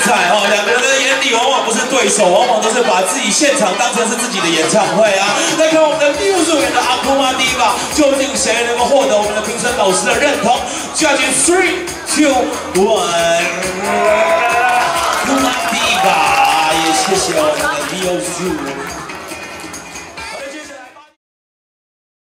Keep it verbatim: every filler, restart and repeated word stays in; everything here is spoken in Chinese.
彩哦，两个人的眼里往往不是对手，往往都是把自己现场当成是自己的演唱会啊。来看我们的第五组演的阿库玛迪吧，究竟谁能够获得我们的评审老师的认同 ？Judging three, two, one， 阿库玛迪吧，也谢谢我们的第五组。